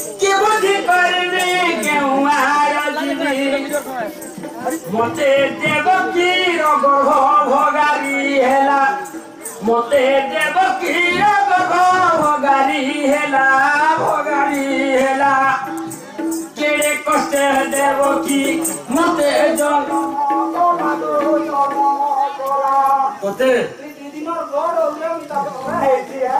के बुद्धि करबे केउ आरजिबी मते देवकी रग भगारी हेला मते देवकी रग भगारी हेला केड़े कष्ट देवकी मते जन कोते दिनर बड़ ओले ता हेतिया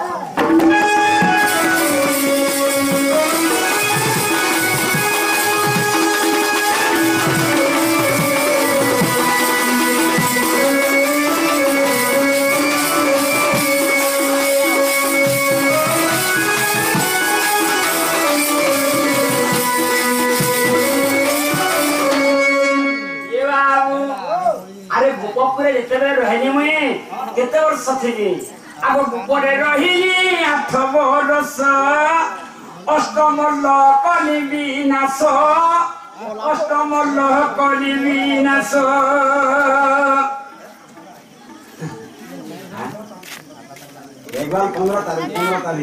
रहनी मुई केते वर्ष थी आगो गुपरे रहिली 8 वर्ष अष्टमल्ल कली विनाश एकदम 15 तारीख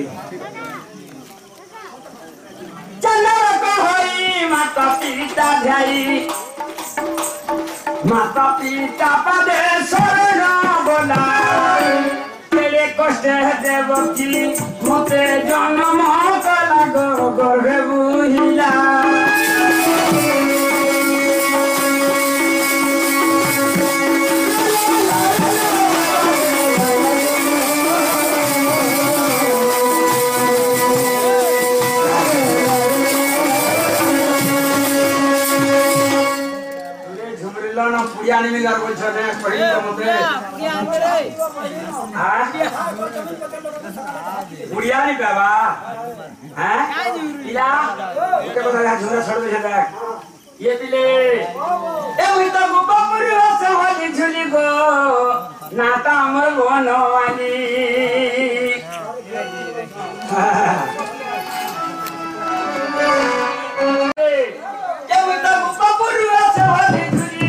चंदर को होई माता पिता पदे शरण बोलाई तेरे कष्ट देवकी मते जन्म कला गर्भे बुहिला पुरियानी में गार बोल छने पढ़ी तो मते हां पुरियानी बाबा हैं इला के बता झुरा छोड़ दे देख ये दिले ए उई तो गोपुरी से होली झुली गो नाता हमर बनवानी ए उई तो गोपुरी से होली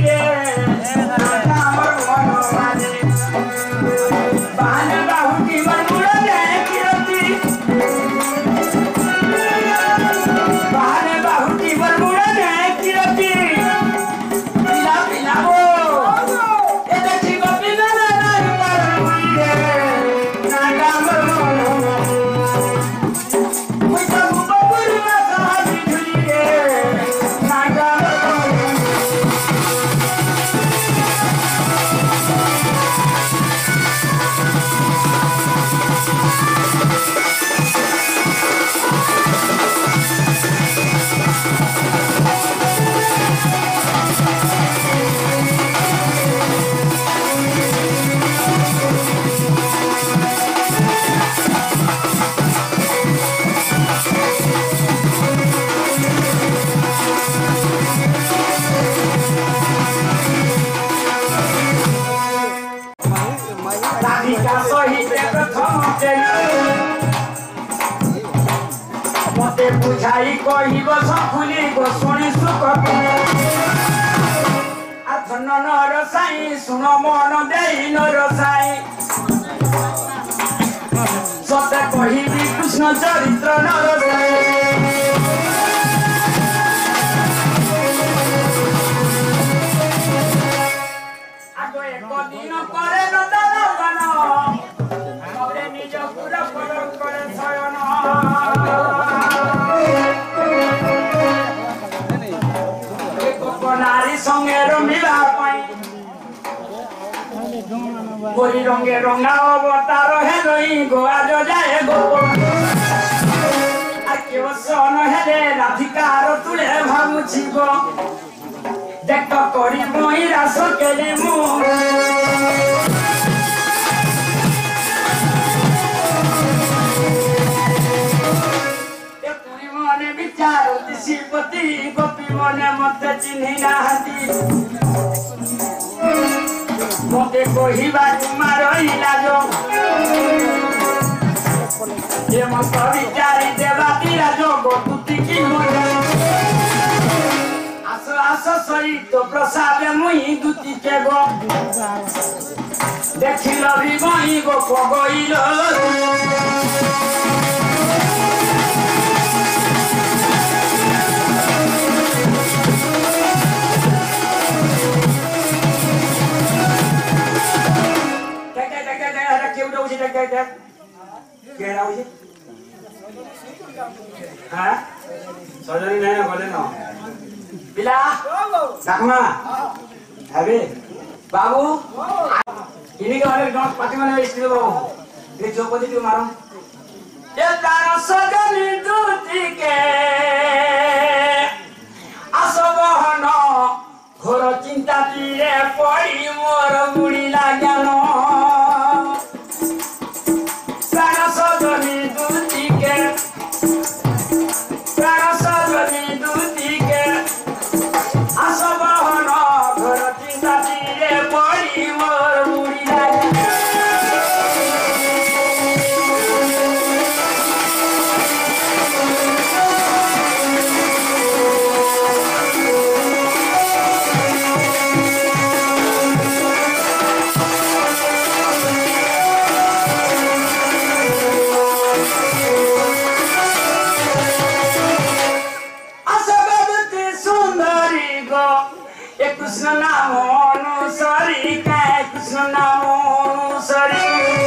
मते बुझाई कहिब सखुली गो सुनी सुख आथन नर साई सुन मन देई नर साई सते कहिबी कृष्ण चरित्र नर साई आगो एक दिन करे न दान करे निज पूरा करे शयन नारी संगे रंगीला गोरी रंगे रंगा अवतार हेलोई गोआज जाए गोपन आके सन हेले राधिकार तुले भामुछि गो देख करी मोइरा सकेली मु विचारती श्रीपति गोपी मने मत चिन्हि नाहती मते कहिबा कुमार इलाजो ये मत विचारी देवाती राजो गोतुति की मोरे आस सहित प्रसाद मुई दुति के गो देखिल भी गई गो पगइल हां सजरी नहीं बोले न पिला डाकमा अबे बाबू इन्हीं के वाले गांव पार्टी में स्त्री बाबू ये चौपदी क्यों मारो ये तारा सजनी दूती के असबहन घोर चिंता तीरे पड़ी मोर बुढ़ी लाग्यानो तारा सजनी दूती के तारा सजनी दूती के असबहन घोर चिंता तीरे पड़ी मोर बुढ़ी लाग्यानो कृष्ण नाम अनुसरी काय कृष्ण नाम अनुसरी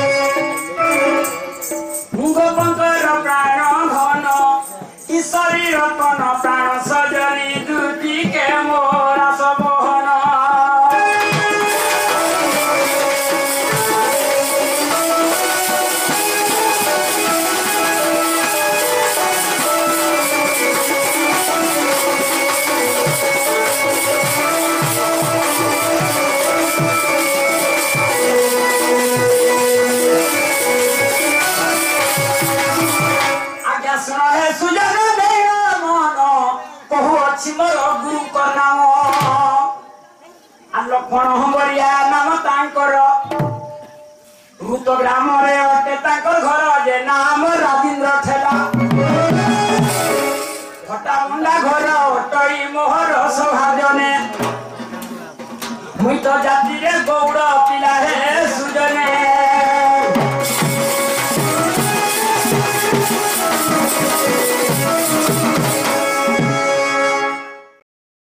गोपंकर प्राण घन ईश्वरी रतन प्राण सजनी दूती के मोरा सबहन सुजन देना मन कहु अछि मोर गुरु को नाम आ लक्ष्मण हंबरिया नाम तांकर भूत ग्राम रे अटे तांकर घर जे नाम राजेंद्र ठेला घटा मुंडा घर अटई मोहर सभाजने मुई तो जाति रे गौड़